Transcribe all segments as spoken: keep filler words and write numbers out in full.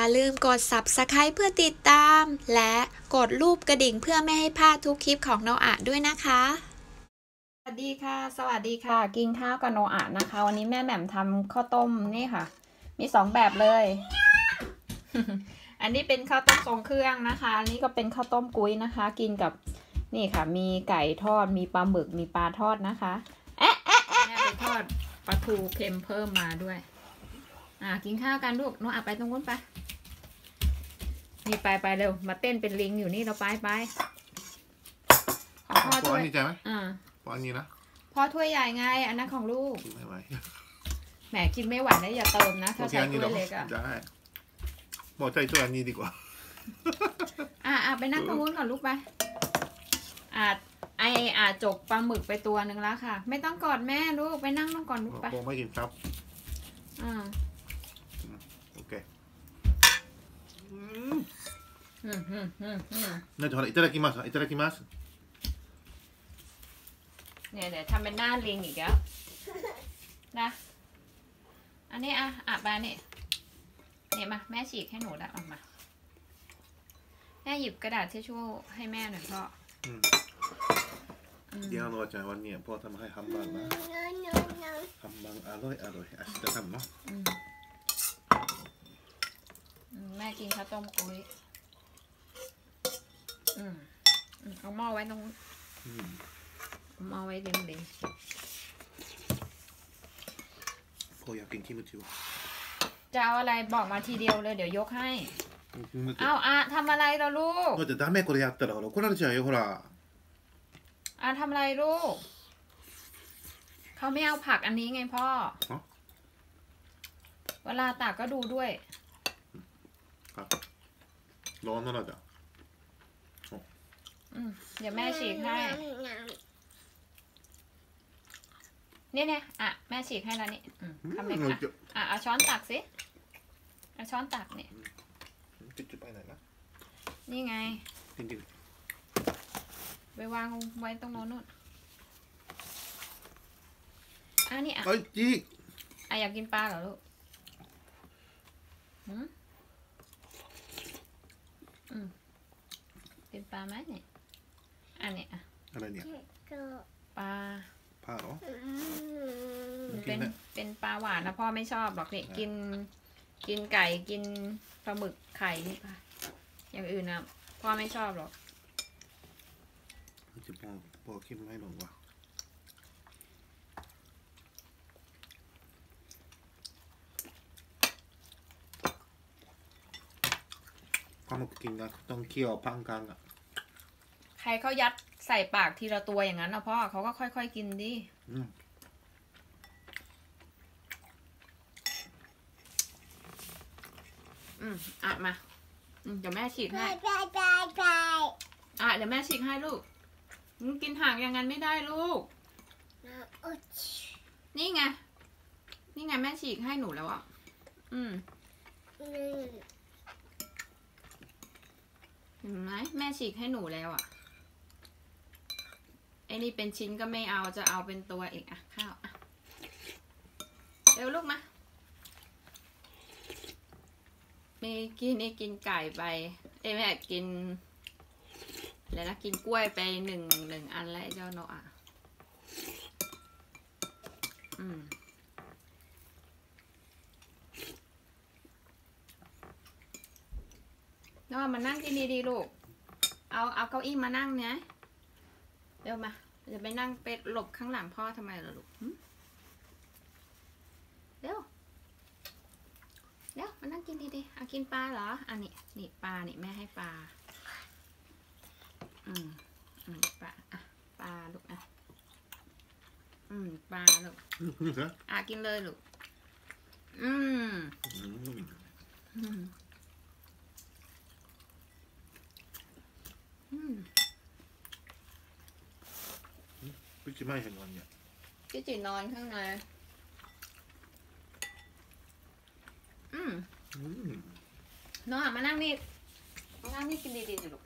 ลืมกด ซับสไครบ์ เพื่อติดตามและกดรูปกระดิ่งเพื่อไม่ให้พลาดทุกคลิปของโนอาด้วยนะคะสวัสดีค่ะสวัสดีค่ะกินข้าวกับโนอานะคะวันนี้แม่แหม่มทำข้าวต้มนี่ค่ะมีสองแบบเลย อันนี้เป็นข้าวต้มทรงเครื่องนะคะอันนี้ก็เป็นข้าวต้มกุ้ยนะคะ กินกับนี่ค่ะมีไก่ทอดมีปลาหมึกมีปลาทอดนะคะแอะแอะแอะแม่ไปทอดปลาทูเค็มเพิ่มมาด้วยอ่ากินข้าวกันลูกโนอาไปตรงนู้นไปนี่ไปไปเร็วมาเต้นเป็นลิงอยู่นี่เราไปไปของพ่อด้วยอ่าพออันนี้นะพ่อถ้วยใหญ่ไงอันนั้นของลูกไม่ไหวแหมกินไม่ไหวนะอย่าเติมนะถ้าใช้ถ้วยเล็กอ่ะได้บอกใจถ้วยอันนี้ดีกว่าอ่าอ่าไปนั่งตรงนู้นก่อนลูกไปอ่าไออ่าจกปลาหมึกไปตัวหนึ่งแล้วค่ะไม่ต้องกอดแม่ลูกไปนั่งลงก่อนลูกไปผมไม่กินครับอ่าโอเคอืมอืมอืมอืมน่าจะいただきますいただきますเนี่ยเดี๋ยวทำเป็นหน้าลิงอีกแล้วนะอันนี้อ่ะอ่ะไปนี่เนี่ยมาแม่ฉีกให้หนูแล้วออกมาแม่หยิบกระดาษทิชชู่ให้แม่หน่อยพ่อเดี๋ยวเราจะวันนี้พ่อทำให้ฮัมบังนะฮัมบังอร่อยอร่อยอาชิตะทำเนาะแม่กินข้าวต้มกุ้ยอืมเอาหม้อไว้ตรงมาไว้เลี้ยงเด็กพออยากกินคิมจิวจะเอาอะไรบอกมาทีเดียวเลยเดี๋ยวยกให้เอาอะทำอะไรเราลูกだってダメこれやったらほら怒られちゃうよほらอะทำอะไรลูกเขาไม่เอาผักอันนี้ไงพ่อเวลาตากก็ดูด้วยครับร้อนแล้วจ้ะอืมเดี๋ยวแม่ฉีกให้เนี่ยเนี่ยอ่ะแม่ฉีกให้แล้วนี่ทำเลยค่ะอ่ะเอาช้อนตักสิเอาช้อนตักเนี่ยจะไปไหนนะนี่ไงจริงๆไปวางไว้ตรงโน้นนู่นอ่ะนี่อ่ะเอ้ยจีอ่ะอยากกินปลาเหรอลูกอืมอืมกินปลาไหมเนี่ยอันนี้อ่ะอะไรเนี่ยปลาปลาเหรอเป็นเป็นปลาหวานนะพ่อไม่ชอบหรอกนี่กินกินไก่กินปลาหมึกไข่นี่ปะอย่างอื่นนะพ่อไม่ชอบหรอกจะบอกบอกคิดไม่หรอกว่าปลาหมึกกินนะต้องเคี่ยวพังกลางอ่ะใครเขายัดใส่ปากทีละตัวอย่างนั้นนะพ่อเขาก็ค่อยๆกินดิอืมอืมอ่ะมาเดี๋ยวแม่ฉีกให้อ่ะเดี๋ยวแม่ฉีกให้ลูกกินห่างอย่างนั้นไม่ได้ลูกนี่ไงนี่ไงแม่ฉีกให้หนูแล้วอ่ะอืมเห็นไหมแม่ฉีกให้หนูแล้วอ่ะไอ้นี่เป็นชิ้นก็ไม่เอาจะเอาเป็นตัวเองอ่ะข้าวอ่ะเร็วลูกมามีกินนี่กินไก่ไปเอ้แม่กินอะไรนะกินกล้วยไปหนึ่งหนึ่งอันแล้วเจ้าโนอ่ะอืมโนอ่ะมานั่งกินดีๆลูกเอาเอาเก้าอี้มานั่งเนี่ยเร็วมาจะไปนั่งเป็ดหลบข้างหลังพ่อทำไมล่ะลูกเร็วเร็วมานั่งกินดีๆเอากินปลาเหรออันนี้นี่ปลานี่แม่ให้ปลาอืมอืมปลาอ่ะปลาลูกอ่ะอืมปลาลูกอ่ะกินเลยลูกอืมอืมอืมพี่จิไม่เห็นวันเนี่ยพี่จินอนข้างในอืมนอนมานั่งนี่มานั่งนี่กินดีๆสิลูก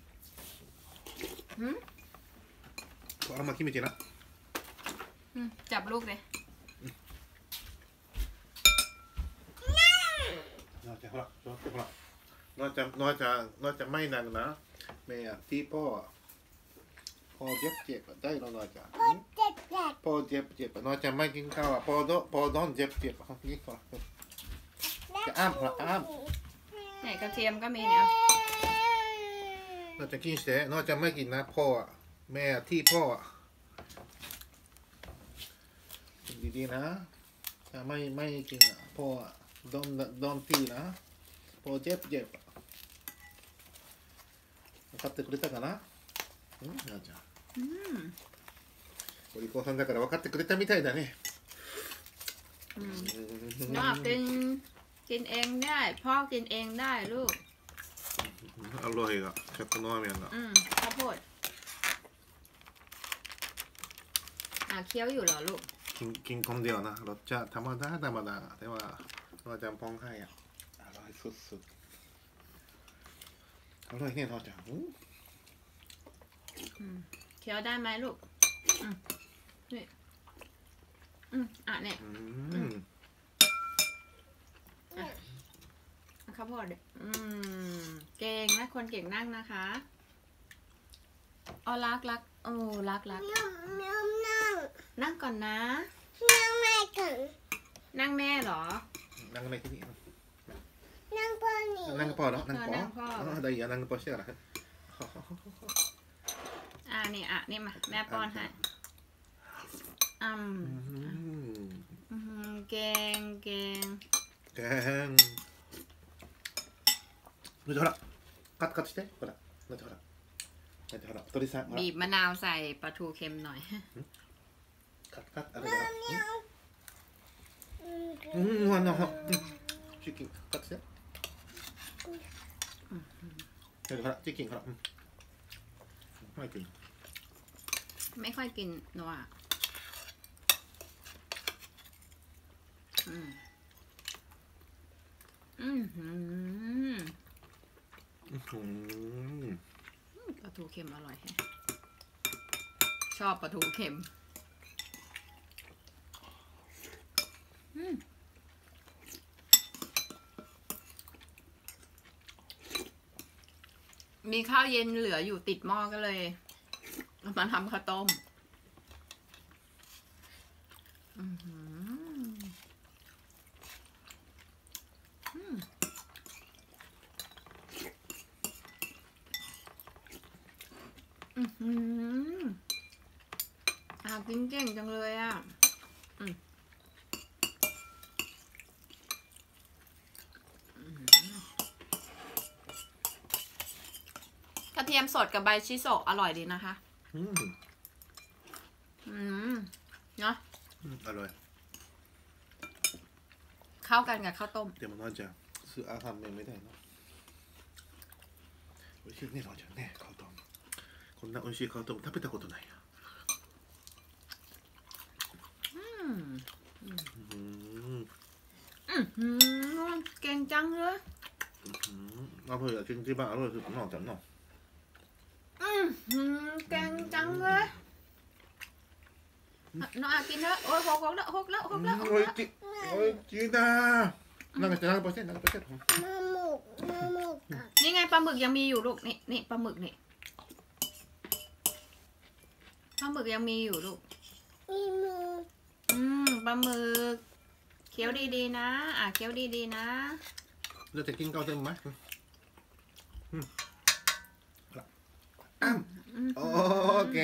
หืมเอามาคิมจินะจับลูกเลยน่าจะฮะน้อยจะฮะน้อยจะน้อยจะน้อยจะไม่นานนะแม่ที่พ่อพ่อเจ็บเจ็บได้แล้วน้อยจะพ่อเจ็บเจ็บพ่อเจ็บเจ็บน้อยจะไม่กินข้าวพ่อโดพ่อโดนเจ็บเจ็บนี่ก่อนจะอ้ามอ้ามเนี่ยกระเทียมก็มีเนี่ยน้อยจะกินเสร็จน้อยจะไม่กินนะพ่อแม่ที่พ่อกินดีๆนะถ้าไม่ไม่กินอ่ะพ่อโดนโดนตีนะพ่อเจ็บเจ็บ分かってくれたかなうんなあちゃんうんお利口さんだから分かってくれたみたいだねอืมน้องกินกินเองได้พ่อกินเองได้ลูกอร่อยอ่ะชักกระน้อยมันอ่ะอืมข้าวโพดอ่ะเคี้ยวอยู่เหรอลูกกินกินคนเดียวนะรสชาติธรรมดาธรรมดาแต่ว่าเราจำพองให้อ่ะอร่อยสุดๆอร่อยเนี่ยเราจะอืมอืมเคี้ยวได้ไหมลูกอืมนี่อืมอ่ะเนี่ยอืมข้าวโพดดิอืมเก่งนะคนเก่งนั่งนะคะอ๋อรักรักโอ้รักรักนั่งนั่งนั่งนั่งก่อนนะนั่งไม่ถึงนั่งแม่เหรอนั่งในที่นี่นั่งพ่อหนีนั่งพอแล้วนั่งพอนั่งพอได้ยังนั่งพอเชื่อหรออ่านี่อ่ะนี่มาแม่ป้อนให้อืมอืมเก่งเก่งแกงดูจะほらカットカットしてほらดูจะほらดูจะほら鳥さんほらบีบมะนาวใส่ปลาทูเค็มหน่อยカットカットあれだうんあのチキンカットしてดูほらチキンほらไม่กินไม่ค่อยกินโนอ่ะอืมอืมอืมอืมปลาทูเค็มอร่อยแฮะชอบปลาทูเค็มอืมมีข้าวเย็นเหลืออยู่ติดหม้อก็เลยเอามาทำข้าวต้มอื้อหืออืมอื้อหืออ่ากินเก่งจังเลยอ่ะอืมกระเทียมสดกับใบชิโซะอร่อยดีนะคะอืมอืมเนาะอร่อยเข้ากันกับข้าวต้มでもなんちゃんซื้ออาหารเมนไม่ได้เนาะ美味しいねなんちゃんねカオトンこんな美味しいカオトン食べたことないよอืมอืมอืมอืมเก่งจังเลยอืมอร่อยอ่ะจริงที่บ้านอร่อยสุดนอกจากนอกอืมอืมเก่งจังเลยน้องอากินเถอะโอ้ยหกแล้วหกแล้วหกแล้วหกおいแล้วしいおいしいななんかしてなんかしてなんかしてมาหมูมาหมูกับนี่ไงปลาหมึกยังมีอยู่ลูกนี่นี่ปลาหมึกนี่ปลาหมึกยังมีอยู่ลูกมีหมูอืมปลาหมึกเคี้ยวดีๆนะอ่ะเคี้ยวดีๆนะじゃあ金カオトンうまいうんほらอืมโอเค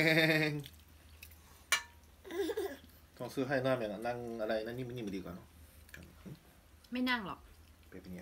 ต้องซื้อให้หน้าแม่นั่งอะไรนั่นนี่มันนี่มันดีกว่าเนาะไม่นั่งหรอกเป็นยังไง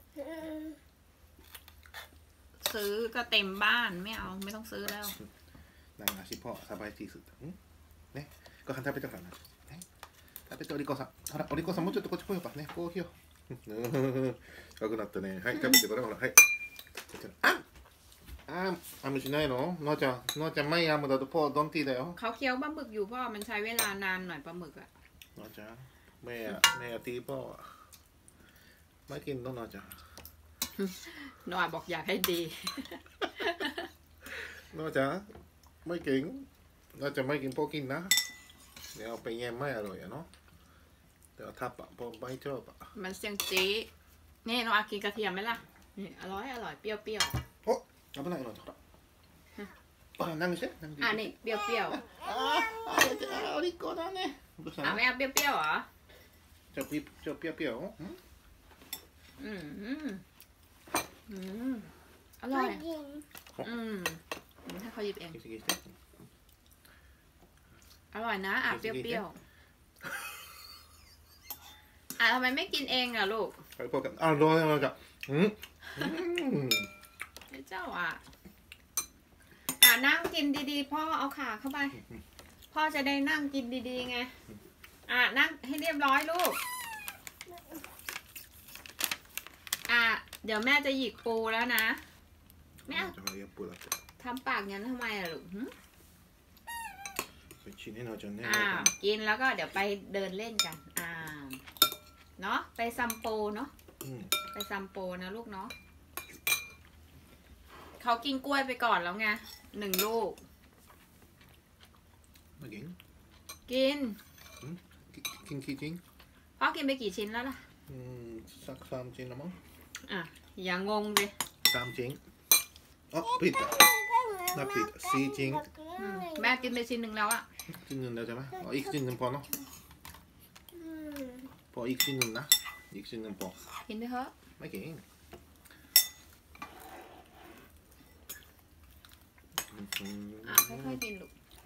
ซื้อก็เต็มบ้านไม่เอาไม่ต้องซื้อแล้วนั่งอาชีพพ่อสบายที่สุดねご飯食べたからなね食べてお利口さんほらお利口さんもうちょっとこっち来ようかねこうしよう深くなったねはい食べてこれほらはいあああむしないののあちゃんのあちゃん毎アムだとพ่อドンティーだよเขาเคี้ยวปลาหมึกอยู่พ่อมันใช้เวลานานหน่อยปลาหมึกอะのあちゃんแม่แม่ตีพ่อไม่กินต้องนอจ้ะหนูอะบอกอยากให้ดีนอจ้ะไม่กินนอจะไม่กินพ่อกินนะเดี๋ยวเอาไปแย่ไม่อร่อยอะเนาะแต่ว่าถ้าปะพ่อไม่ชอบอะมันเสียงจี้นี่น้องอากินกระเทียมไหมล่ะนี่อร่อยอร่อยเปรี้ยวเปรี้ยวお危ないのほらほら何して何してอ่ะนี่เปรี้ยวเปรี้ยวあーあーあーお利口だねどうしたอ่ะのไม่เอาเปรี้ยวเปรี้ยวเหรอじゃあピじゃあピヨピヨんอืมอืมอืมอร่อยกินอืมให้เขาหยิบเองギスギスしてอร่อยนะอ่ะเปรี้ยวเปรี้ยวอ่ะทำไมไม่กินเองอ่ะลูกはいこうかあどうもどうもうんうんไอ้เจ้าอ่ะอ่ะนั่งกินดีๆพ่อเอาขาเข้าไป พ่อจะได้นั่งกินดีๆไงอ่ะนั่งให้เรียบร้อยลูกอ่ะเดี๋ยวแม่จะหยิกปูแล้วนะไม่เอาじゃあやっぱだってทำปากงั้นทำไมอ่ะลูกหึそっちねなおちゃんねอ่ากินแล้วก็เดี๋ยวไปเดินเล่นกันอ่าเนาะไปซัมโปเนาะうんไปซัมโปนะลูกเนาะเขากินกล้วยไปก่อนแล้วไงหนึ่งลูกまあ元กินキンキンキンพ่อกินไปกี่ชิ้นแล้วล่ะうんサクサムチンだもんอ่ะอย่างงงดิサムチンあピータナピータシーチンอืมแม่กินไปชิ้นหนึ่งแล้วอะチンヌンだじゃないあいくチンヌンポのอืมポいくチンヌンないくチンヌンポกินไปเถอะまあ元อ่ะค่อยๆกินลูก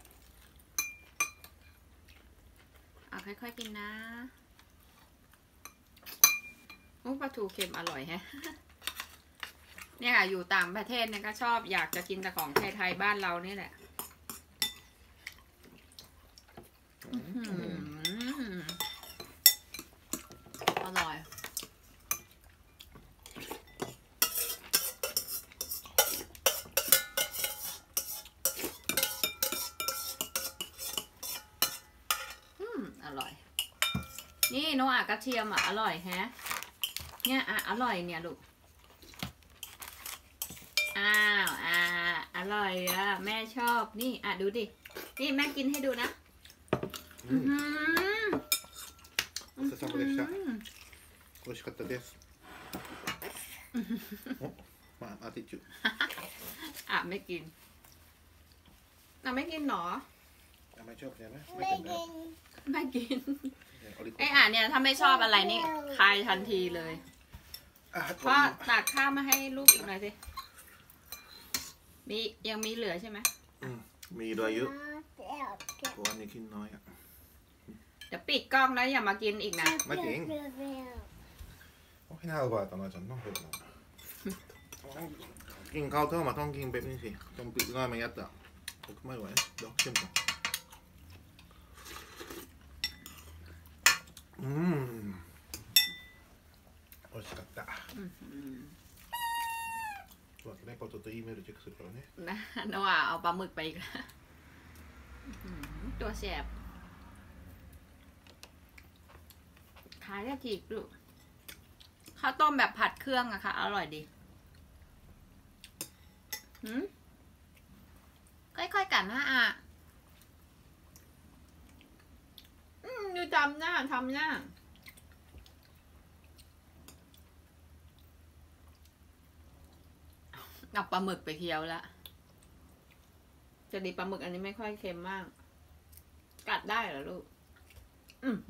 อ่ะค่อยๆกินนะโอ้ปลาทูเค็มอร่อยแฮะ เนี่ยค่ะอยู่ต่างประเทศเนี่ยก็ชอบอยากจะกินแต่ของไทยๆบ้านเรานี่แหละอื้อหืออร่อย อืมอร่อย นี่โนอากระเทียมอ่ะอร่อยแฮะ เนี่ยอ่ะอร่อยเนี่ยลูก อ้าวอ่าอร่อยอ่ะแม่ชอบนี่อ่ะดูดิ นี่แม่กินให้ดูนะうอื้อน หือお疲れ様でしたอืม美味しかったですおまあアティチュอ่ะไม่กินอ่ะไม่กินหรอあまりชอบใช่ไหมไม่กินไม่กินお利口ไอ้อ่ะเนี่ยถ้าไม่ชอบอะไรนี่คายทันทีเลยあพ่อตักข้าวมาให้ลูกอีกหน่อยสิ มียังมีเหลือใช่ไหมうんมีเหลือเยอะเดี๋ยวเก็บเพราะว่านี่กินน้อยอ่ะเดี๋ยวปิดกล้องแล้วอย่ามากินอีกนะไม่กินเดี๋ยวเดี๋ยวโอ้ยน่าอร่อยตอนนั้นฉันต้องเห็นกินข้าวเท่ามาต้องกินแบบนี้สิต้องปิดง่ายไม่ยัดอ่ะผมไม่ไหวเดี๋ยวชิมก่อนอืม美味しかったอื้อหือそうだねポテト E メールチェックするからねนะโนอาเอาปลาหมึกไปอีกแล้วอื้อหือตัวแสบขายได้ทีกลูกข้าวต้มแบบผัดเครื่องอะค่ะ อร่อยดีหืมค่อยๆกันนะอ่ะอืมดูจำหน้าทำหน้าเอาปลาหมึกไปเคี้ยวแล้วจะดีปลาหมึกอันนี้ไม่ค่อยเค็มมาก กัดได้เหรอลูก อืม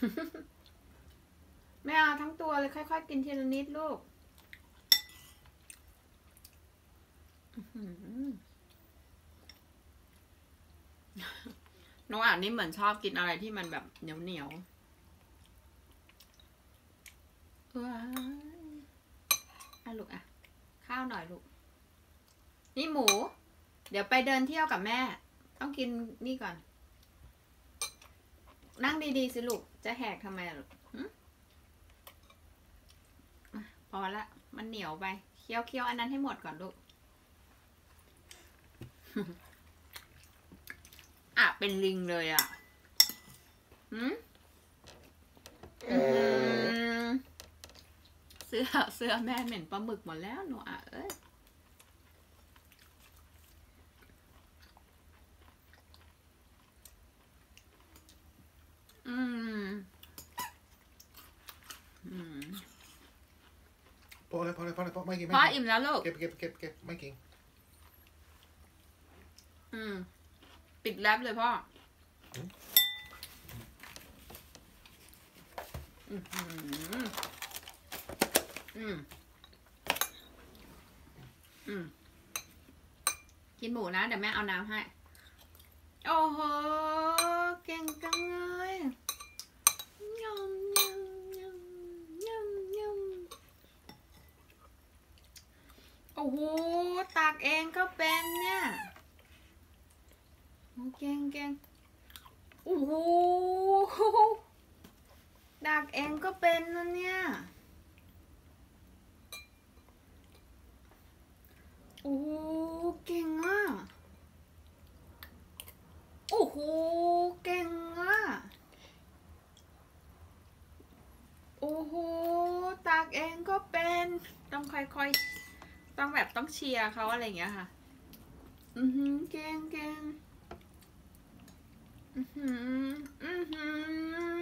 ไม่เอาทั้งตัวเลยค่อยๆกินทีละนิดลูกอื้อหือน้องอ่านนี่เหมือนชอบกินอะไรที่มันแบบเหนียวเหนียวๆว้ายอ่ะลูกอ่ะ ข้าวหน่อยลูก นี่หมู เดี๋ยวไปเดินเที่ยวกับแม่ ต้องกินนี่ก่อน นั่งดีๆสิลูก จะแหกทำไมล่ะลูกหึอ่ะพอละ มันเหนียวไป เคี้ยวเคี้ยวอันนั้นให้หมดก่อนลูก อ่ะ เป็นลิงเลยอ่ะหืมอืมเสื้อเสื้อแม่เหม็นปลาหมึกหมดแล้วหนูอ่ะเอ้ย อืม อืมพอเลยพอเลยพอเลยพอไม่กินพ่ออิ่มแล้วลูกเก็บเก็บเก็บเก็บไม่กินอืมปิดแรปเลยพ่ออืมอืมอืมอืมกินหมูนะเดี๋ยวแม่เอาน้ำให้โอ้โหเก่งจังเลยยำยำยำยำยำโอ้โหตากเองก็เป็นเนี่ยโอ้เก่งเก่งโอ้โหตากเองก็เป็นนะเนี่ยโอ้โหเก่งอ่ะโอ้โหเก่งอ่ะโอ้โหตากเองก็เป็นต้องค่อยๆต้องแบบต้องเชียร์เขาอะไรอย่างเงี้ยค่ะอือหือเก่งเก่งอือหืออือหือ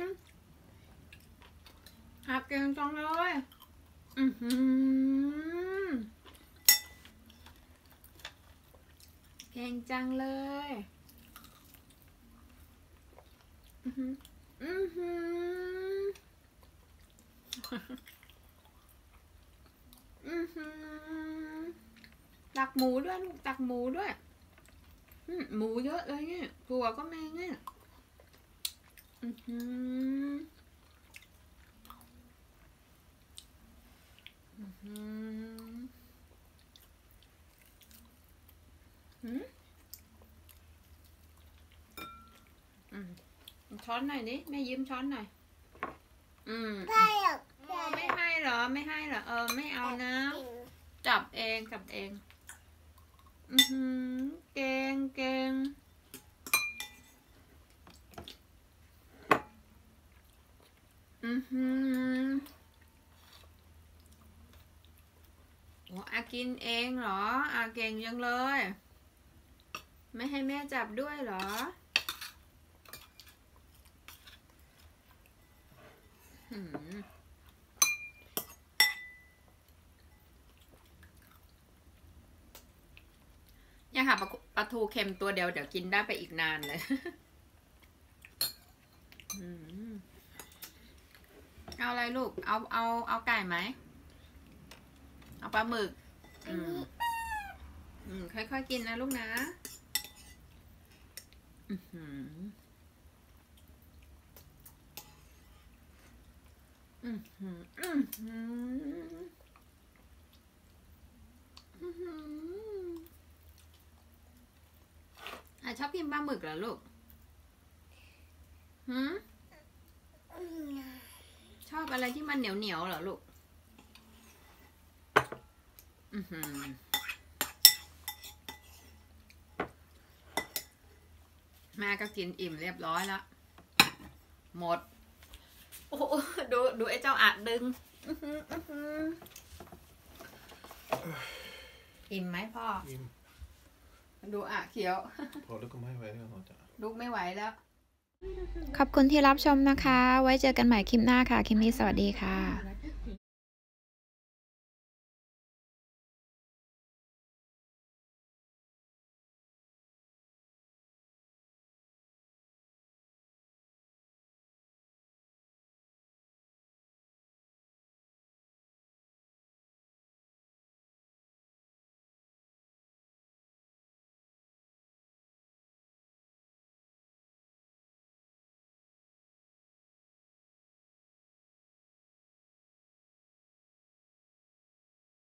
หักเก่งจังเลยอือหือเก่งจังเลยอือหืออือหืออือหือตักหมูด้วยลูกตักหมูด้วยอืมหมูเยอะเลยเนี่ยถั่วก็มีเนี่ยอือหืออือหืออืมอืมช้อนหน่อยนี่แม่ยืมช้อนหน่อยอืมได้หรอกโอ้ไม่ให้เหรอไม่ให้เหรอเออไม่เอานะ จับเองจับเองอือหือเก่งเก่งอือหือโอ้อากินเองเหรออาเก่งจังเลยไม่ให้แม่จับด้วยเหรอหืมเนี่ยค่ะปลาปลาทูเค็มตัวเดียวเดี๋ยวกินได้ไปอีกนานเลย อืมเอาอะไรลูก เอาเอาเอาไก่ไหม เอาปลาหมึก อืมอืมค่อยๆกินนะลูกนะ อือหืออือหืออือหืออือหืออ่ะชอบกินปลาหมึกเหรอลูกหืมชอบอะไรที่มันเหนียวเหนียวเหรอลูก อือหือแม่ก็กินอิ่มเรียบร้อยแล้ว หมด โอ้โหดูดูไอ้เจ้าอัดดึง อื้อหืออื้อหืออิ่มไหมพ่ออิ่มดูอ่ะเขียวพอแล้วก็ไม่ไหวแล้วเราจะลุกไม่ไหวแล้วขอบคุณที่รับชมนะคะ ไว้เจอกันใหม่คลิปหน้าค่ะ คลิปนี้สวัสดีค่ะ